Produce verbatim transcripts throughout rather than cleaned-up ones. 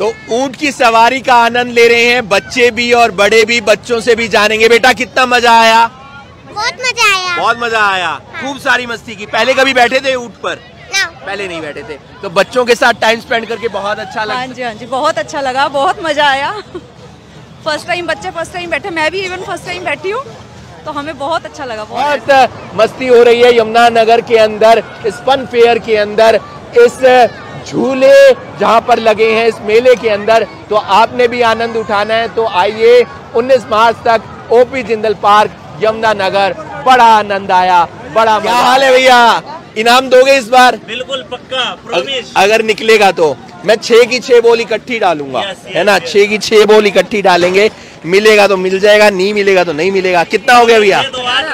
तो ऊंट की सवारी का आनंद ले रहे हैं बच्चे भी और बड़े भी, बच्चों से भी जानेंगे। बेटा कितना मजा आया? बहुत मजा आया। बहुत मजा आया। हाँ। खूब सारी मस्ती की। पहले कभी बैठे थे ऊंट पर? ना। पहले नहीं बैठे थे। तो बच्चों के साथ टाइम स्पेंड करके बहुत अच्छा लगा। हाँ जी हाँ जी, बहुत अच्छा लगा, बहुत मजा आया। फर्स्ट टाइम बच्चे फर्स्ट टाइम बैठे, मैं भी इवन फर्स्ट टाइम बैठी हूँ, तो हमें बहुत अच्छा लगा। बहुत, बहुत मस्ती हो रही है यमुनानगर के अंदर, इस फन फेयर के अंदर, इस झूले जहां पर लगे हैं इस मेले के अंदर। तो आपने भी आनंद उठाना है तो आइए उन्नीस मार्च तक ओपी जिंदल पार्क यमुनानगर। बड़ा आनंद आया, बड़ा। क्या हाल है भैया? इनाम दोगे इस बार? बिल्कुल पक्का, प्रॉमिस। अगर निकलेगा तो मैं छह की छह बॉल इकट्ठी डालूंगा, है ना? छह की छह बॉल इकट्ठी डालेंगे, मिलेगा तो मिल जाएगा, नहीं मिलेगा तो नहीं मिलेगा। कितना हो गया भैया?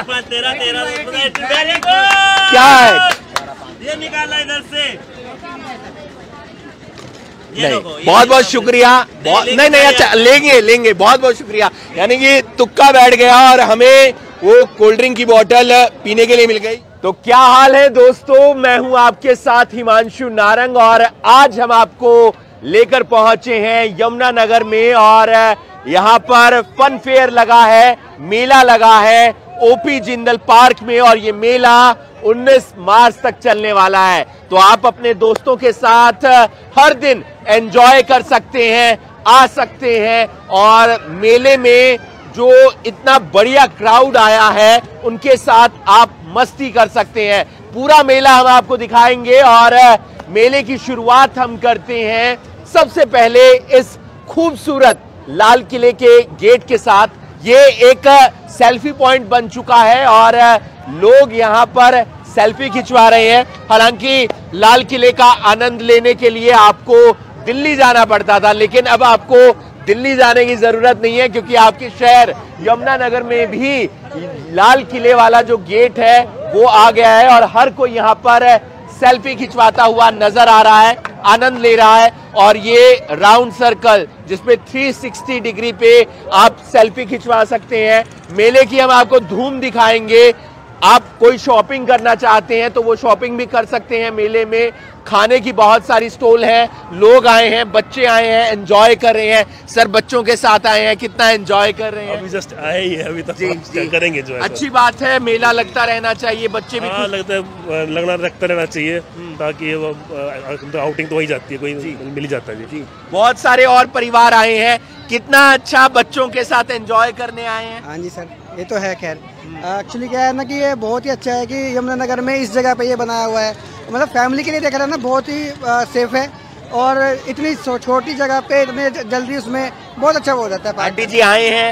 क्या है ये निकाला इधर से। नहीं, बहुत बहुत शुक्रिया। बहुत नहीं नहीं अच्छा, लेंगे लेंगे, बहुत बहुत शुक्रिया। यानी कि तुक्का बैठ गया और हमें वो कोल्ड ड्रिंक की बोतल पीने के लिए मिल गई। तो क्या हाल है दोस्तों, मैं हूं आपके साथ हिमांशु नारंग और आज हम आपको लेकर पहुंचे हैं यमुनानगर में और यहाँ पर फन फेयर लगा है, मेला लगा है ओपी जिंदल पार्क में और ये मेला उन्नीस मार्च तक चलने वाला है। तो आप अपने दोस्तों के साथ हर दिन एंजॉय कर सकते हैं, आ सकते हैं और मेले में जो इतना बढ़िया क्राउड आया है उनके साथ आप मस्ती कर सकते हैं। पूरा मेला हम आपको दिखाएंगे और मेले की शुरुआत हम करते हैं सबसे पहले इस खूबसूरत लाल किले के गेट के साथ। ये एक सेल्फी पॉइंट बन चुका है और लोग यहाँ पर सेल्फी खिंचवा रहे हैं। हालांकि लाल किले का आनंद लेने के लिए आपको दिल्ली जाना पड़ता था, लेकिन अब आपको दिल्ली जाने की जरूरत नहीं है क्योंकि आपके शहर यमुनानगर में भी लाल किले वाला जो गेट है वो आ गया है और हर कोई यहाँ पर सेल्फी खिंचवाता हुआ नजर आ रहा है, आनंद ले रहा है। और ये राउंड सर्कल जिसमें तीन सौ साठ डिग्री पे आप सेल्फी खिंचवा सकते हैं। मेले की हम आपको धूम दिखाएंगे। आप कोई शॉपिंग करना चाहते हैं तो वो शॉपिंग भी कर सकते हैं मेले में। खाने की बहुत सारी स्टॉल है, लोग आए हैं, बच्चे आए हैं, एंजॉय कर रहे हैं। सर बच्चों के साथ आए हैं, कितना एंजॉय कर रहे हैं? अभी जस्ट आए ही है, अभी तक जी, जी। करेंगे जो है। अच्छी बात है, मेला लगता रहना चाहिए, बच्चे भी हाँ, लगता है लगना रखता रहना चाहिए ताकि वो आउटिंग तो वही जाती है, कोई मिल ही जाता है जी। बहुत सारे और परिवार आए हैं, कितना अच्छा बच्चों के साथ एंजॉय करने आए हैं। हाँ जी सर, ये तो है। खैर एक्चुअली क्या है ना कि ये बहुत ही अच्छा है कि यमुनानगर में इस जगह पे ये बनाया हुआ है, मतलब फैमिली के लिए देख रहा है ना, बहुत ही आ, सेफ है और इतनी छोटी जगह पे इतने जल्दी उसमें बहुत अच्छा हो जाता है। आंटी जी आए हैं,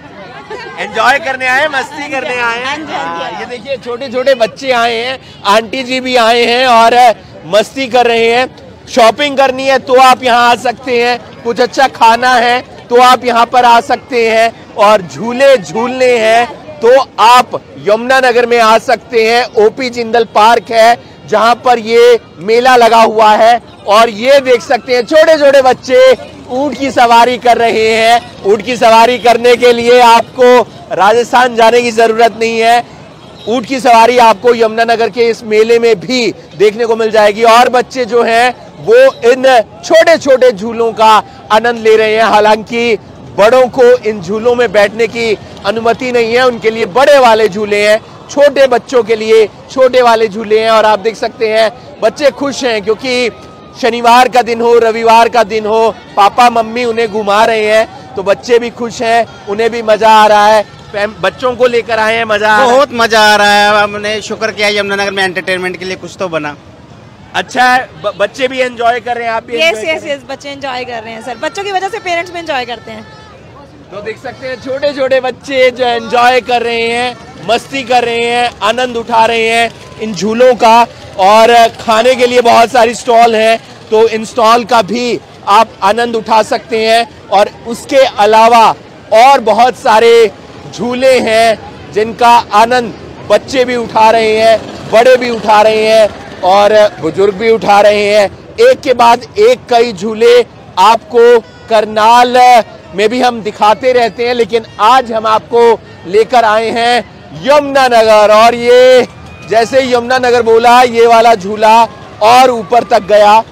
एंजॉय करने आए, मस्ती करने आए हैं। ये देखिए छोटे छोटे बच्चे आए हैं, आंटी जी भी आए हैं और मस्ती कर रहे हैं। शॉपिंग करनी है तो आप यहाँ आ सकते हैं, कुछ अच्छा खाना है तो आप यहाँ पर आ सकते हैं और झूले झूलने हैं तो आप यमुनानगर में आ सकते हैं। ओपी जिंदल पार्क है जहां पर ये मेला लगा हुआ है और ये देख सकते हैं छोटे छोटे बच्चे ऊंट की सवारी कर रहे हैं। ऊंट की सवारी करने के लिए आपको राजस्थान जाने की जरूरत नहीं है, ऊंट की सवारी आपको यमुनानगर के इस मेले में भी देखने को मिल जाएगी और बच्चे जो हैं वो इन छोटे छोटे झूलों का आनंद ले रहे हैं। हालांकि बड़ों को इन झूलों में बैठने की अनुमति नहीं है, उनके लिए बड़े वाले झूले हैं, छोटे बच्चों के लिए छोटे वाले झूले हैं। और आप देख सकते हैं बच्चे खुश हैं क्योंकि शनिवार का दिन हो, रविवार का दिन हो, पापा मम्मी उन्हें घुमा रहे हैं तो बच्चे भी खुश हैं, उन्हें भी मजा आ रहा है। बच्चों को लेकर आए हैं, मजा बहुत मजा आ रहा है। हमने शुक्र किया यमुनानगर में एंटरटेनमेंट के लिए कुछ तो बना। अच्छा है, ब, बच्चे भी एंजॉय कर रहे हैं, आप भी यस यस यस बच्चे एंजॉय कर रहे हैं सर, बच्चों की वजह से पेरेंट्स भी एंजॉय करते हैं। तो देख सकते हैं छोटे छोटे बच्चे जो एंजॉय कर रहे हैं, मस्ती कर रहे हैं, आनंद उठा रहे हैं इन झूलों का। और खाने के लिए बहुत सारी स्टॉल हैं तो इन स्टॉल का भी आप आनंद उठा सकते हैं। और उसके अलावा और बहुत सारे झूले हैं जिनका आनंद बच्चे भी उठा रहे हैं, बड़े भी उठा रहे हैं और बुजुर्ग भी उठा रहे हैं। एक के बाद एक कई झूले आपको करनाल में भी हम दिखाते रहते हैं, लेकिन आज हम आपको लेकर आए हैं यमुनानगर और ये जैसे यमुनानगर बोला ये वाला झूला और ऊपर तक गया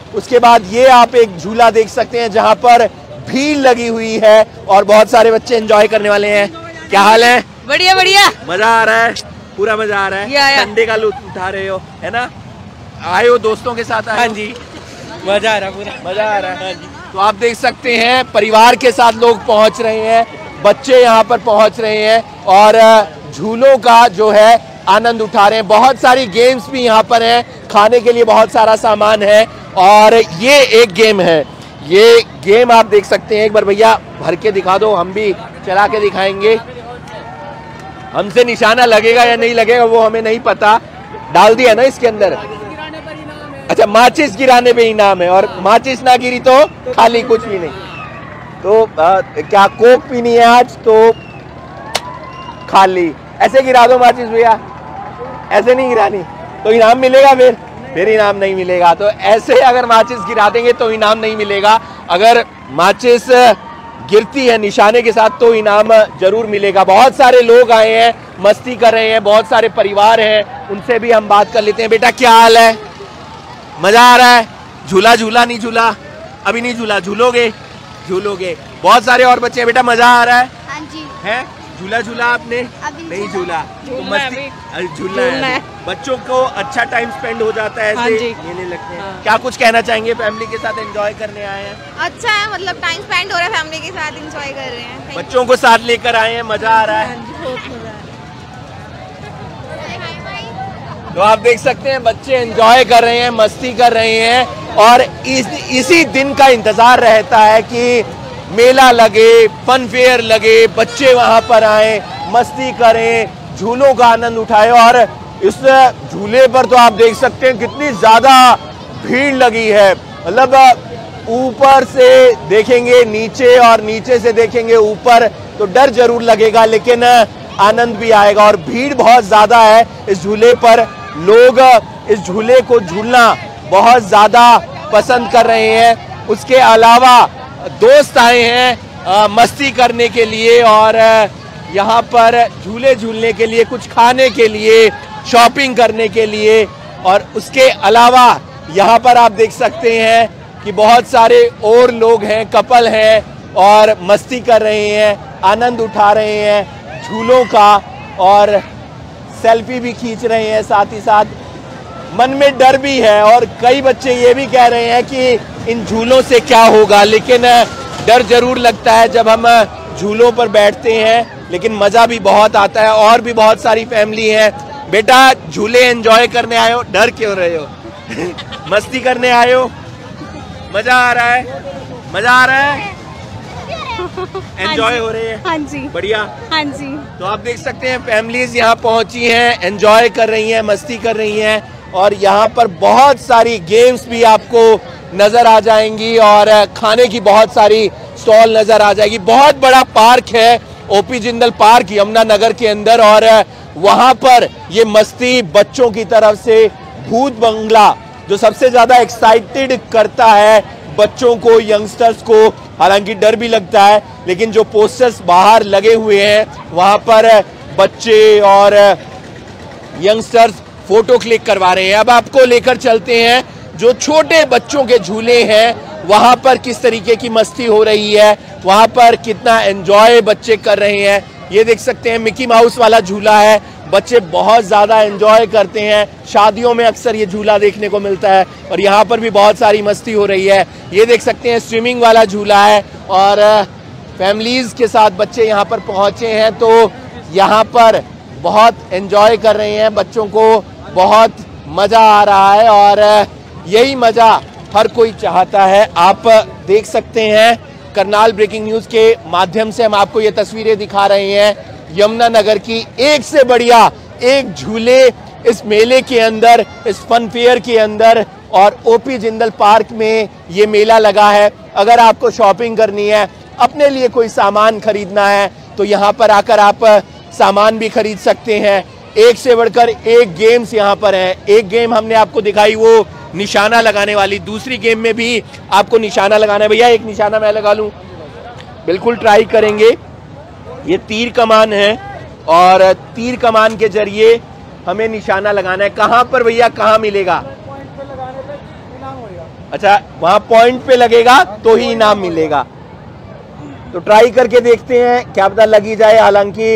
उसके बाद ये आप एक झूला देख सकते हैं जहां पर भीड़ लगी हुई है और बहुत सारे बच्चे एंजॉय करने वाले हैं। क्या हाल है? बढ़िया बढ़िया, मजा आ रहा है, पूरा मजा आ रहा है, संडे का लुत्फ उठा रहे हो, है ना? आए हो दोस्तों के साथ? हाँ जी, मजा आ रहा है, पूरा मजा आ रहा है। तो आप देख सकते हैं परिवार के साथ लोग पहुंच रहे हैं, बच्चे यहाँ पर पहुंच रहे हैं और झूलों का जो है आनंद उठा रहे हैं। बहुत सारी गेम्स भी यहाँ पर हैं, खाने के लिए बहुत सारा सामान है और ये एक गेम है। ये गेम आप देख सकते हैं, एक बार भैया भर के दिखा दो, हम भी चला के दिखाएंगे। हमसे निशाना लगेगा या नहीं लगेगा वो हमें नहीं पता, डाल दिया ना इसके अंदर। अच्छा, माचिस गिराने पे इनाम है और माचिस ना गिरी तो खाली, कुछ भी नहीं। तो आ, क्या कोक पीनी है आज तो खाली, ऐसे गिरा दो माचिस भैया, ऐसे नहीं गिरानी तो इनाम मिलेगा, फिर फिर इनाम नहीं मिलेगा। तो ऐसे अगर माचिस गिरा देंगे तो इनाम नहीं मिलेगा, अगर माचिस गिरती है निशाने के साथ तो इनाम जरूर मिलेगा। बहुत सारे लोग आए हैं, मस्ती कर रहे हैं, बहुत सारे परिवार हैं, उनसे भी हम बात कर लेते हैं। बेटा क्या हाल है? मजा आ रहा है? झूला झूला नहीं झूला? अभी नहीं झूला, झूलोगे? झूलोगे। बहुत सारे और बच्चे हैं, बेटा मजा आ रहा है? हाँ जी। है? झूला झूला आपने? अभी नहीं झूला, तो मस्ती झूलना झूलना है। है। बच्चों को अच्छा टाइम स्पेंड हो जाता है, हाँ ऐसे जी। मेले लगते हैं। हाँ। क्या कुछ कहना चाहेंगे? फैमिली के साथ एंजॉय करने आए हैं, अच्छा है, मतलब टाइम स्पेंड हो रहा है, फैमिली के साथ एंजॉय कर रहे हैं। बच्चों को साथ लेकर आए हैं, मजा आ रहा है। तो आप देख सकते हैं बच्चे एंजॉय कर रहे हैं, मस्ती कर रहे हैं और इस, इसी दिन का इंतजार रहता है कि मेला लगे, फन फेयर लगे, बच्चे वहां पर आए, मस्ती करें, झूलों का आनंद उठाए। और इस झूले पर तो आप देख सकते हैं कितनी ज्यादा भीड़ लगी है, मतलब ऊपर से देखेंगे नीचे और नीचे से देखेंगे ऊपर तो डर जरूर लगेगा, लेकिन आनंद भी आएगा। और भीड़ बहुत ज्यादा है इस झूले पर, लोग इस झूले को झूलना बहुत ज्यादा पसंद कर रहे हैं। उसके अलावा दोस्त आए हैं आ, मस्ती करने के लिए और यहाँ पर झूले झूलने के लिए, कुछ खाने के लिए, शॉपिंग करने के लिए। और उसके अलावा यहाँ पर आप देख सकते हैं कि बहुत सारे और लोग हैं, कपल हैं और मस्ती कर रहे हैं, आनंद उठा रहे हैं झूलों का और सेल्फी भी खींच रहे हैं। साथ ही साथ मन में डर भी है और कई बच्चे ये भी कह रहे हैं कि इन झूलों से क्या होगा, लेकिन डर जरूर लगता है जब हम झूलों पर बैठते हैं, लेकिन मजा भी बहुत आता है। और भी बहुत सारी फैमिली है। बेटा झूले एंजॉय करने आए हो, डर क्यों रहे हो? मस्ती करने आए हो, मजा आ रहा है? मजा आ रहा है? एंजॉय हो रही है? हाँ जी, बढ़िया। हाँ जी। तो आप देख सकते हैं फैमिलीज यहाँ पहुंची हैं, एंजॉय कर रही हैं, मस्ती कर रही हैं और यहाँ पर बहुत सारी गेम्स भी आपको नजर आ जाएंगी और खाने की बहुत सारी स्टॉल नजर आ जाएगी। बहुत बड़ा पार्क है ओपी जिंदल पार्क यमुना नगर के अंदर और वहां पर ये मस्ती बच्चों की तरफ से भूत बंगला जो सबसे ज्यादा एक्साइटेड करता है बच्चों को, यंगस्टर्स को। हालांकि डर भी लगता है, लेकिन जो पोस्टर्स बाहर लगे हुए हैं वहां पर बच्चे और यंगस्टर्स फोटो क्लिक करवा रहे हैं। अब आपको लेकर चलते हैं जो छोटे बच्चों के झूले हैं वहां पर किस तरीके की मस्ती हो रही है, वहां पर कितना एंजॉय बच्चे कर रहे हैं। ये देख सकते हैं मिकी माउस वाला झूला है, बच्चे बहुत ज़्यादा एंजॉय करते हैं। शादियों में अक्सर ये झूला देखने को मिलता है और यहाँ पर भी बहुत सारी मस्ती हो रही है। ये देख सकते हैं स्विमिंग वाला झूला है और फैमिलीज़ के साथ बच्चे यहाँ पर पहुँचे हैं तो यहाँ पर बहुत एंजॉय कर रहे हैं, बच्चों को बहुत मज़ा आ रहा है और यही मज़ा हर कोई चाहता है। आप देख सकते हैं करनाल ब्रेकिंग न्यूज़ के माध्यम से हम आपको ये तस्वीरें दिखा रहे हैं यमुना नगर की। एक से बढ़िया एक झूले इस मेले के अंदर, इस फन फेयर के अंदर और ओपी जिंदल पार्क में ये मेला लगा है। अगर आपको शॉपिंग करनी है, अपने लिए कोई सामान खरीदना है तो यहाँ पर आकर आप सामान भी खरीद सकते हैं। एक से बढ़कर एक गेम्स यहाँ पर है। एक गेम हमने आपको दिखाई वो निशाना लगाने वाली, दूसरी गेम में भी आपको निशाना लगाना है। भैया एक निशाना मैं लगा लूं? बिल्कुल ट्राई करेंगे। ये तीर कमान है और तीर कमान के जरिए हमें निशाना लगाना है। कहाँ पर भैया, कहाँ मिलेगा? अच्छा, वहां पॉइंट पे लगेगा तो ही इनाम मिलेगा। तो ट्राई करके देखते हैं, क्या पता लगी जाए। हालांकि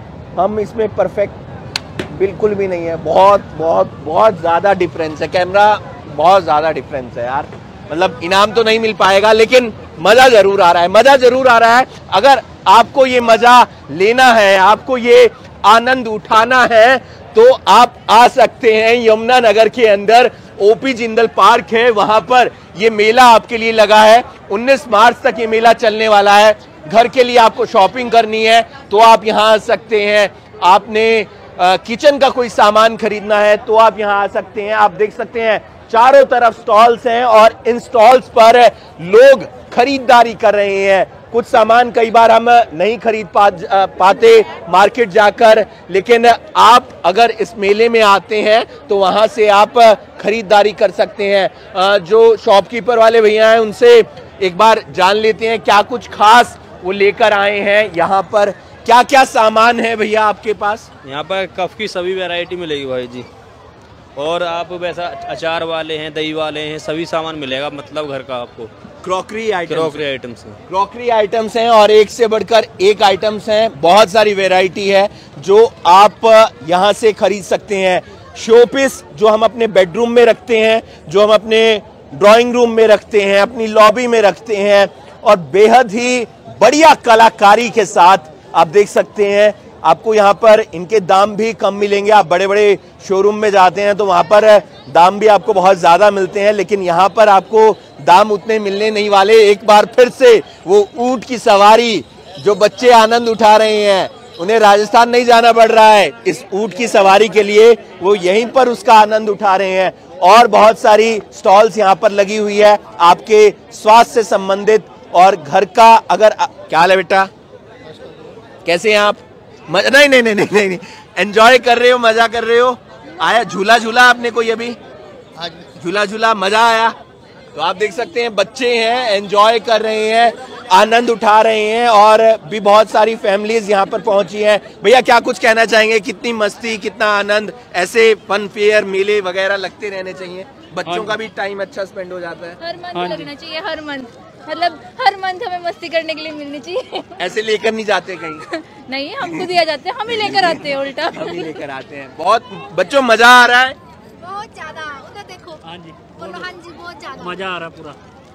हम इसमें परफेक्ट बिल्कुल भी नहीं है, बहुत बहुत बहुत ज्यादा डिफरेंस है, कैमरा बहुत ज्यादा डिफरेंस है यार। मतलब इनाम तो नहीं मिल पाएगा, लेकिन मजा जरूर आ रहा है, मजा जरूर आ रहा है। अगर आपको ये मजा लेना है, आपको ये आनंद उठाना है, तो आप आ सकते हैं यमुना नगर के अंदर। ओपी जिंदल पार्क है, वहां पर ये मेला आपके लिए लगा है। उन्नीस मार्च तक ये मेला चलने वाला है। घर के लिए आपको शॉपिंग करनी है तो आप यहाँ आ सकते हैं। आपने आ, किचन का कोई सामान खरीदना है तो आप यहाँ आ सकते हैं। आप देख सकते हैं चारों तरफ स्टॉल्स हैं और इन स्टॉल्स पर लोग खरीदारी कर रहे हैं। कुछ सामान कई बार हम नहीं खरीद पा, पाते मार्केट जाकर, लेकिन आप अगर इस मेले में आते हैं तो वहां से आप खरीदारी कर सकते हैं। जो शॉपकीपर वाले भैया हैं उनसे एक बार जान लेते हैं क्या कुछ खास वो लेकर आए हैं। यहाँ पर क्या क्या सामान है भैया आपके पास? यहाँ पर कफ की सभी वैरायटी मिलेगी भाई जी, और आप वैसा अचार वाले हैं, दही वाले हैं, सभी सामान मिलेगा, मतलब घर का आपको। क्रॉकरी आइटम्स क्रॉकरी आइटम्स हैं क्रॉकरी आइटम्स हैं और एक से बढ़कर एक आइटम्स हैं। बहुत सारी वैरायटी है जो आप यहाँ से खरीद सकते हैं। शोपीस जो हम अपने बेडरूम में रखते हैं, जो हम अपने ड्राइंग रूम में रखते हैं, अपनी लॉबी में रखते हैं, और बेहद ही बढ़िया कलाकारी के साथ आप देख सकते हैं। आपको यहाँ पर इनके दाम भी कम मिलेंगे। आप बड़े बड़े शोरूम में जाते हैं तो वहाँ पर दाम भी आपको बहुत ज़्यादा मिलते हैं, लेकिन यहाँ पर आपको दाम उतने मिलने नहीं वाले। एक बार फिर से वो ऊंट की सवारी जो बच्चे आनंद उठा रहे हैं, उन्हें राजस्थान नहीं जाना पड़ रहा है इस ऊंट की सवारी के लिए, वो यहीं पर उसका आनंद उठा रहे हैं। और बहुत सारी स्टॉल्स यहाँ पर लगी हुई है आपके स्वास्थ्य से संबंधित और घर का। अगर क्या हाल है बेटा, कैसे हैं आप? मजा नहीं नहीं नहीं नहीं नहीं एंजॉय कर रहे हो, मजा कर रहे हो? आया झूला झूला आपने कोई अभी? झूला झूला मजा आया? तो आप देख सकते हैं बच्चे हैं, एंजॉय कर रहे हैं, आनंद उठा रहे हैं, और भी बहुत सारी फैमिलीज यहाँ पर पहुंची हैं। भैया क्या कुछ कहना चाहेंगे? कितनी मस्ती, कितना आनंद, ऐसे फन फेयर मेले वगैरह लगते रहने चाहिए, बच्चों का भी टाइम अच्छा स्पेंड हो जाता है। हर मंथ लगना चाहिए, हर मंथ, मतलब हर मंथ हमें मस्ती करने के लिए मिलनी चाहिए। ऐसे लेकर नहीं जाते कहीं? नहीं, हम खुद ही आ जाते हैं, हम ही लेकर आते हैं उल्टा। हम ही लेकर आते हैं। बहुत बच्चों मजा आ रहा है? बहुत ज्यादा, उधर देखो। हाँ जी, हाँ जी, बहुत ज्यादा मजा आ रहा पूरा।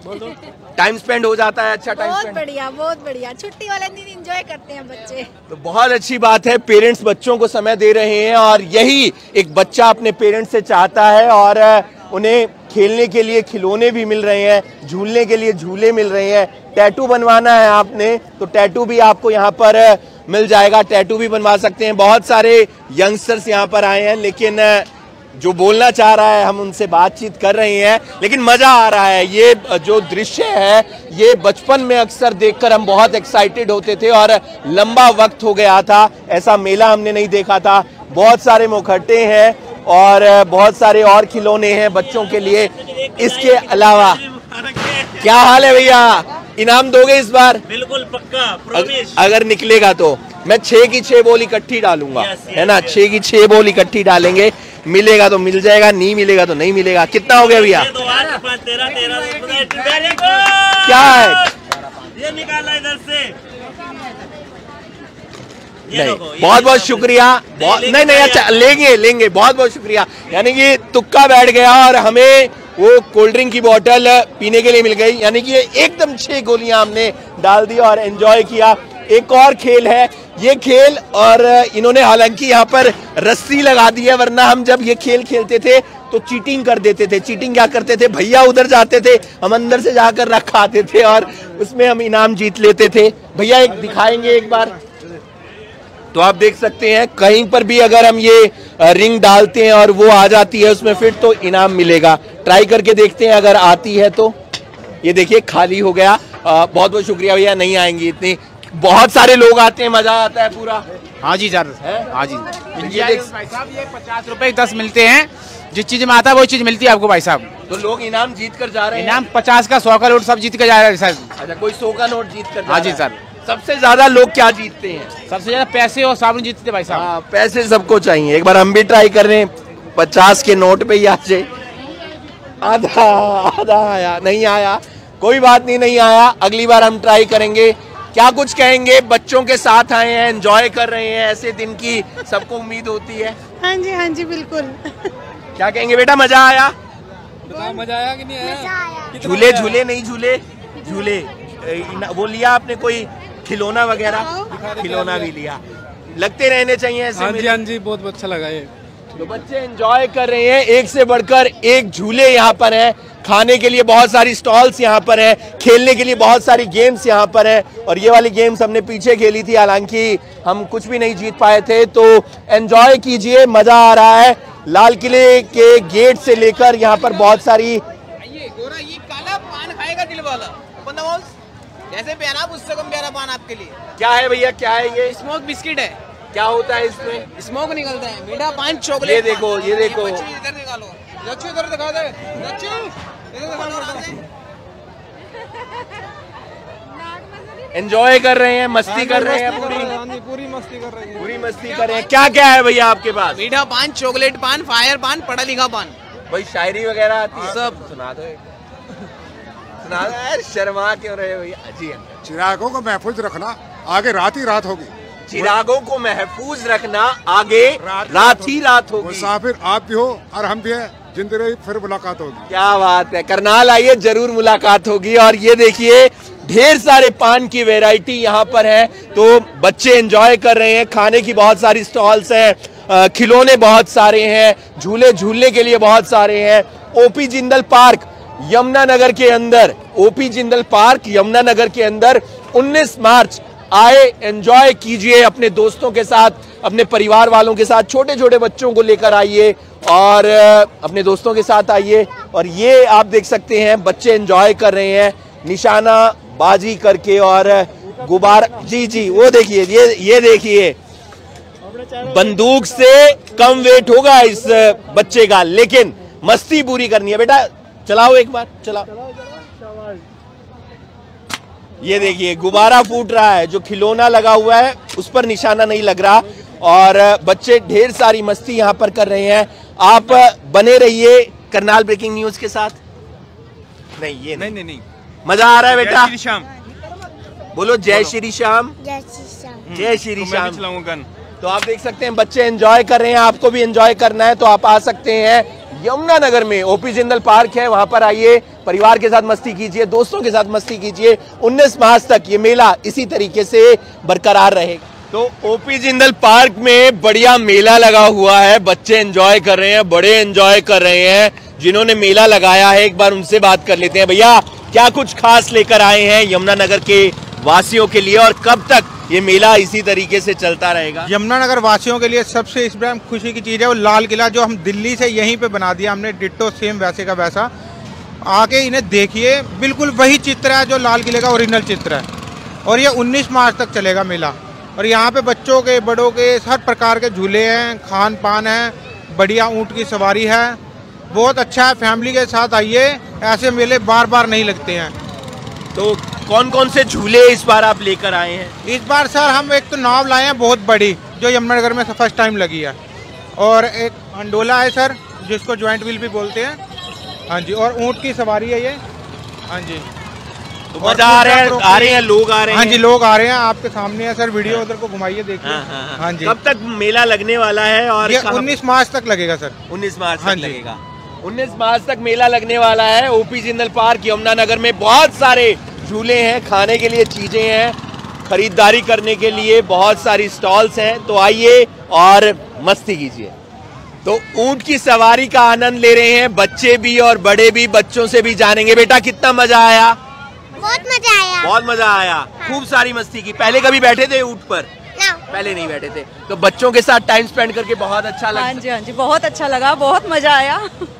टाइम स्पेंड हो जाता है, अच्छा टाइम बहुत स्पेंड। बढ़िया, बहुत बढ़िया। छुट्टी वाले दिन एंजॉय करते हैं बच्चे। तो बहुत अच्छी बात है, पेरेंट्स बच्चों को समय दे रहे हैं, और यही एक बच्चा अपने पेरेंट्स से चाहता है। और उन्हें खेलने के लिए खिलौने भी मिल रहे हैं, झूलने के लिए झूले मिल रहे हैं। टैटू बनवाना है आपने तो टैटू भी आपको यहाँ पर मिल जाएगा, टैटू भी बनवा सकते हैं। बहुत सारे यंगस्टर्स यहाँ पर आए हैं, लेकिन जो बोलना चाह रहा है हम उनसे बातचीत कर रहे हैं, लेकिन मजा आ रहा है। ये जो दृश्य है ये बचपन में अक्सर देखकर हम बहुत एक्साइटेड होते थे, और लंबा वक्त हो गया था ऐसा मेला हमने नहीं देखा था। बहुत सारे मुखट्टे हैं और बहुत सारे और खिलौने हैं बच्चों के लिए। इसके अलावा क्या हाल है भैया, इनाम दोगे इस बार? बिल्कुल पक्का, प्रॉमिस। अगर निकलेगा तो मैं छह की छह बॉल इकट्ठी डालूंगा, है ना? छह की छह बॉल इकट्ठी डालेंगे, मिलेगा तो मिल जाएगा, नहीं मिलेगा तो नहीं मिलेगा। कितना हो गया भैया? क्या है ये निकाला इधर से? नहीं, बहुत बहुत शुक्रिया। बहुत नहीं नहीं अच्छा लेंगे लेंगे बहुत बहुत शुक्रिया। यानी कि तुक्का बैठ गया और हमें वो कोल्ड ड्रिंक की बोतल पीने के लिए मिल गई। यानी कि एकदम छह गोलियां हमने डाल दी और एंजॉय किया। एक और खेल है ये खेल, और इन्होंने हालांकि यहाँ पर रस्सी लगा दी है, वरना हम जब ये खेल खेलते थे तो चीटिंग कर देते थे। चीटिंग क्या करते थे, भैया उधर जाते थे, हम अंदर से जाकर रख आते थे और उसमें हम इनाम जीत लेते थे। भैया एक दिखाएंगे एक बार? तो आप देख सकते हैं कहीं पर भी अगर हम ये रिंग डालते हैं और वो आ जाती है उसमें फिर तो इनाम मिलेगा। ट्राई करके देखते हैं अगर आती है तो। ये देखिए खाली हो गया। बहुत बहुत शुक्रिया भैया, नहीं आएंगी इतनी, बहुत सारे लोग आते हैं, मजा आता है पूरा। हाँ जी सर, हाँ जी। ये भाई साहब ये पचास रुपए दस मिलते हैं, जिस चीज में आता है वो चीज मिलती है आपको भाई साहब। तो लोग इनाम जीत कर जा रहे हैं? इनाम पचास का, सौ का नोट सब जीत कर जा रहे हैं सर। अच्छा, कोई सौ का नोट जीत कर? हाँ जी सर। सबसे ज्यादा लोग क्या जीतते हैं? सबसे ज्यादा पैसे और साबुन जीतते हैं भाई साहब। हाँ, पैसे सबको चाहिए। एक बार हम भी ट्राई कर रहे हैं, पचास के नोट पे ही आ जाए। आधा आधा आया, नहीं आया, कोई बात नहीं, नहीं आया, अगली बार हम ट्राई करेंगे। क्या कुछ कहेंगे? बच्चों के साथ आए हैं, एंजॉय कर रहे हैं, ऐसे दिन की सबको उम्मीद होती है। हाँ जी, हाँ जी, बिल्कुल। क्या कहेंगे बेटा, मजा आया? मजा आया कि नहीं आया? झूले झूले नहीं झूले झूले वो लिया आपने कोई खिलौना वगैरह? खिलौना भी लिया। लगते रहने चाहिए ऐसे। हाँ जी, हाँ जी, बहुत अच्छा लगा ये। तो बच्चे एंजॉय कर रहे हैं, एक से बढ़कर एक झूले यहाँ पर हैं, खाने के लिए बहुत सारी स्टॉल्स यहाँ पर है, खेलने के लिए बहुत सारी गेम्स यहाँ पर है। और ये वाली गेम्स हमने पीछे खेली थी, हालांकि हम कुछ भी नहीं जीत पाए थे। तो एंजॉय कीजिए, मजा आ रहा है। लाल किले के गेट से लेकर यहाँ पर बहुत सारी गोरा ये काला पान खाएगा दिल वाला जैसे प्यारा उससे कम प्यारा पान आपके लिए। क्या है भैया, क्या है ये? स्मोक बिस्किट है। क्या होता है इसमें? स्मोक निकलता है, मीठा पान, चॉकलेट। ये देखो, ये देखो, इधर निकालो, लच्छू इधर दिखा दे, लच्छू इधर दिखा। एंजॉय कर रहे हैं, मस्ती कर रहे हैं, पूरी पूरी मस्ती कर रहे हैं, पूरी मस्ती कर रहे हैं। क्या क्या है भैया आपके पास? मीठा पान, चॉकलेट पान, फायर पान, पढ़ा लिखा पान। भाई शायरी वगैरह आती है? सब सुना दो, सुना दो यार, शर्मा क्यों रहे हो भैया? जी चिरागों को महफूज रखना, आगे रात ही रात होगी। चिरागों को महफूज रखना, आगे रात, रात ही रात होगी। मुसाफिर आप भी हो और हम भी है, जिंदगी रही फिर मुलाकात होगी। क्या बात है, करनाल आइए, जरूर मुलाकात होगी। और ये देखिए ढेर सारे पान की वैरायटी यहाँ पर है, तो बच्चे एंजॉय कर रहे हैं, खाने की बहुत सारी स्टॉल्स हैं, खिलौने बहुत सारे हैं, झूले झूलने के लिए बहुत सारे हैं। ओपी जिंदल पार्क यमुना नगर के अंदर, ओपी जिंदल पार्क यमुना नगर के अंदर उन्नीस मार्च आए, एंजॉय कीजिए अपने दोस्तों के साथ, अपने परिवार वालों के साथ, छोटे छोटे बच्चों को लेकर आइए और अपने दोस्तों के साथ आइए। और ये आप देख सकते हैं बच्चे एंजॉय कर रहे हैं, निशाना बाजी करके और गुब्बारा। जी जी वो देखिए, ये ये देखिए, बंदूक से कम वेट होगा इस बच्चे का, लेकिन मस्ती पूरी करनी है। बेटा चलाओ, एक बार चलाओ। ये देखिए गुब्बारा फूट रहा है, जो खिलौना लगा हुआ है उस पर निशाना नहीं लग रहा, और बच्चे ढेर सारी मस्ती यहाँ पर कर रहे हैं। आप बने रहिए करनाल ब्रेकिंग न्यूज के साथ। नहीं ये नहीं नहीं, नहीं। मजा आ रहा है बेटा? जय श्री श्याम बोलो, जय श्री श्याम, जय श्री श्याम, जय श्री श्याम। तो आप देख सकते हैं बच्चे एंजॉय कर रहे हैं, आपको भी एंजॉय करना है तो आप आ सकते हैं यमुना नगर में, ओपी जिंदल पार्क है, वहां पर आइए, परिवार के साथ मस्ती कीजिए, दोस्तों के साथ मस्ती कीजिए। उन्नीस मार्च तक ये मेला इसी तरीके से बरकरार रहेगा। तो ओपी जिंदल पार्क में बढ़िया मेला लगा हुआ है, बच्चे एंजॉय कर रहे हैं, बड़े एंजॉय कर रहे हैं। जिन्होंने मेला लगाया है एक बार उनसे बात कर लेते हैं। भैया क्या कुछ खास लेकर आए हैं यमुना नगर के वासियों के लिए, और कब तक ये मेला इसी तरीके से चलता रहेगा? यमुना नगर वासियों के लिए सबसे इस बार खुशी की चीज़ है वो लाल किला, जो हम दिल्ली से यहीं पे बना दिया हमने, डिट्टो सेम वैसे का वैसा। आके इन्हें देखिए, बिल्कुल वही चित्र है जो लाल किले का ओरिजिनल चित्र है। और ये उन्नीस मार्च तक चलेगा मेला। और यहाँ पे बच्चों के बड़ों के हर प्रकार के झूले हैं, खान पान है, बढ़िया ऊँट की सवारी है, बहुत अच्छा है। फैमिली के साथ आइए, ऐसे मेले बार बार नहीं लगते हैं। तो कौन कौन से झूले इस बार आप लेकर आए हैं? इस बार सर हम एक तो नाव लाए हैं बहुत बड़ी, जो यमुनानगर में फर्स्ट टाइम लगी है, और एक अंडोला है सर, जिसको ज्वाइंट व्हील भी बोलते हैं। हाँ जी, और ऊँट की सवारी है ये। हाँ जी, तो मजा आ रहा है, आ रहे हैं लोग, आ रहे हैं। हाँ जी, लोग आ रहे हैं, आपके सामने है सर, वीडियो उधर को घुमाइए, देखिए। हाँ, हाँ, हाँ। हाँ जी, कब तक मेला लगने वाला है? और ये उन्नीस मार्च तक लगेगा सर। उन्नीस मार्च तक लगेगा। उन्नीस मार्च तक मेला लगने वाला है। ओपी जिंदल पार्क यमुना नगर में बहुत सारे झूले हैं, खाने के लिए चीजें हैं, खरीदारी करने के लिए बहुत सारी स्टॉल्स हैं। तो आइए और मस्ती कीजिए। तो ऊंट की सवारी का आनंद ले रहे हैं बच्चे भी और बड़े भी, बच्चों से भी जानेंगे। बेटा कितना मजा आया? बहुत मजा आया। बहुत मजा आया, हाँ। खूब सारी मस्ती की। पहले कभी बैठे थे ऊंट पर? ना। पहले नहीं बैठे थे। तो बच्चों के साथ टाइम स्पेंड करके बहुत अच्छा लगा? हाँ जी, हाँ जी, बहुत अच्छा लगा, बहुत मजा आया।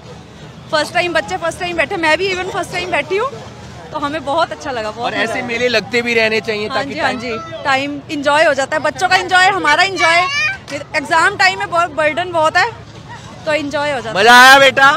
फर्स्ट टाइम बच्चे फर्स्ट टाइम बैठे, मैं भी इवन फर्स्ट टाइम बैठी हूँ, तो हमें बहुत अच्छा लगा। बहुत और ऐसे मेले लगते भी रहने चाहिए हाँ ताकि जी, हाँ जी, टाइम इंजॉय हो जाता है, बच्चों का इंजॉय, हमारा इंजॉय। एग्जाम टाइम में बहुत बर्डन बहुत है, तो इंजॉय हो जाता है। मजा आया बेटा?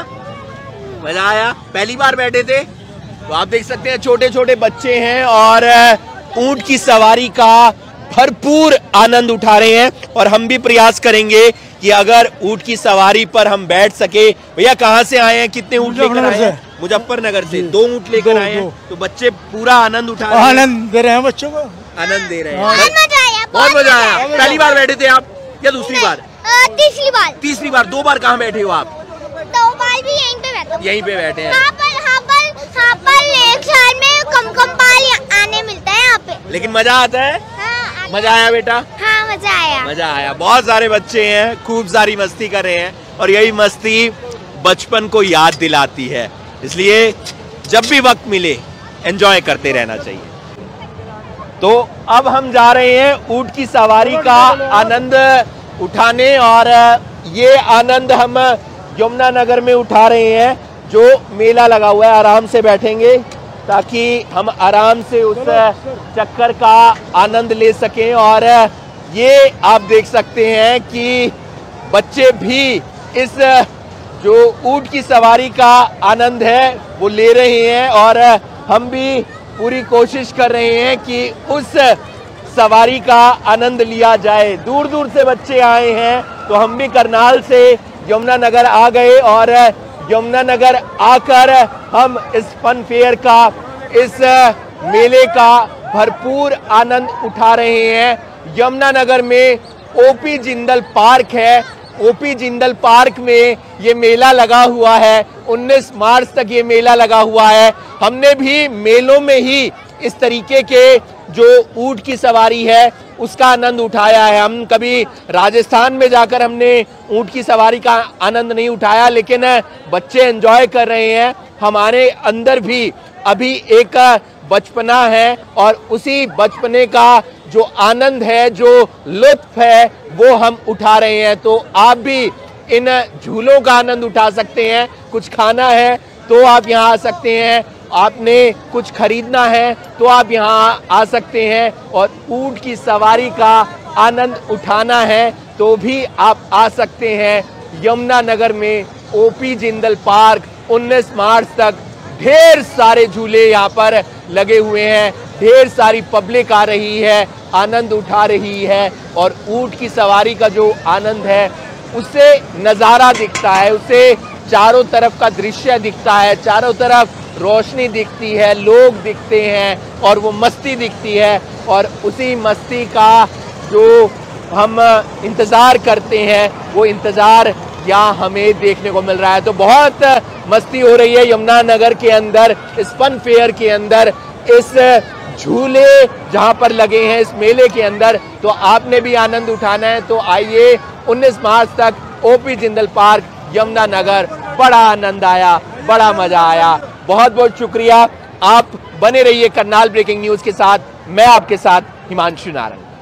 मजा आया? पहली बार बैठे थे? तो आप देख सकते हैं छोटे छोटे बच्चे हैं और ऊंट की सवारी का भरपूर आनंद उठा रहे हैं और हम भी प्रयास करेंगे कि अगर ऊंट की सवारी पर हम बैठ सके। भैया कहाँ से आए हैं, कितने ऊंट लेकर आए हैं? मुजफ्फरनगर से दो ऊंट लेकर आए हैं, तो बच्चे पूरा आनंद उठा रहे हैं। आनंद दे रहे हैं बच्चों को, आनंद दे रहे हैं। बहुत मजा आया। पहली बार बैठे थे आप या दूसरी बार? तीसरी बार। तीसरी बार। दो बार कहाँ बैठे हो आप? दो बार भी यहीं पे बैठे। यहीं पे बैठे हैं। हाँ पर हाँ पर हाँ पर एक साल में कम कम बार आने मिलता है यहाँ पे। लेकिन मजा आता है? हाँ, मजा आया बेटा? हाँ मजा आया। मजा आया। बहुत सारे बच्चे हैं, खूब सारी मस्ती कर रहे हैं और यही मस्ती बचपन को याद दिलाती है, इसलिए जब भी वक्त मिले एंजॉय करते रहना चाहिए। तो अब हम जा रहे हैं ऊंट की सवारी का आनंद उठाने और ये आनंद हम यमुनानगर में उठा रहे हैं। जो मेला लगा हुआ है, आराम से बैठेंगे ताकि हम आराम से उस चक्कर का आनंद ले सकें। और ये आप देख सकते हैं कि बच्चे भी इस जो ऊंट की सवारी का आनंद है वो ले रहे हैं और हम भी पूरी कोशिश कर रहे हैं कि उस सवारी का आनंद लिया जाए। दूर दूर से बच्चे आए हैं, तो हम भी करनाल से यमुनानगर आ गए और यमुनानगर आकर हम इस फन फेयर का, इस मेले का भरपूर आनंद उठा रहे हैं। यमुनानगर में ओपी जिंदल पार्क है। ओपी जिंदल पार्क में ये मेला लगा हुआ है, उन्नीस मार्च तक ये मेला लगा हुआ है। हमने भी मेलों में ही इस तरीके के जो ऊंट की सवारी है उसका आनंद उठाया है। हम कभी राजस्थान में जाकर हमने ऊंट की सवारी का आनंद नहीं उठाया, लेकिन बच्चे एंजॉय कर रहे हैं। हमारे अंदर भी अभी एक बचपना है और उसी बचपने का जो आनंद है, जो लुत्फ है, वो हम उठा रहे हैं। तो आप भी इन झूलों का आनंद उठा सकते हैं। कुछ खाना है तो आप यहाँ आ सकते हैं, आपने कुछ खरीदना है तो आप यहाँ आ सकते हैं और ऊंट की सवारी का आनंद उठाना है तो भी आप आ सकते हैं। यमुनानगर में ओपी जिंदल पार्क उन्नीस मार्च तक ढेर सारे झूले यहाँ पर लगे हुए हैं, ढेर सारी पब्लिक आ रही है, आनंद उठा रही है और ऊंट की सवारी का जो आनंद है उससे नज़ारा दिखता है, उससे चारों तरफ का दृश्य दिखता है, चारों तरफ रोशनी दिखती है, लोग दिखते हैं और वो मस्ती दिखती है और उसी मस्ती का जो हम इंतज़ार करते हैं वो इंतज़ार यहाँ हमें देखने को मिल रहा है। तो बहुत मस्ती हो रही है यमुनानगर के अंदर, इस फन फेयर के अंदर, इस झूले जहाँ पर लगे हैं इस मेले के अंदर। तो आपने भी आनंद उठाना है तो आइए उन्नीस मार्च तक ओपी जिंदल पार्क यमुनानगर। बड़ा आनंद आया, बड़ा मजा आया। बहुत बहुत शुक्रिया। आप बने रहिए करनाल ब्रेकिंग न्यूज के साथ। मैं आपके साथ हिमांशु नारंग।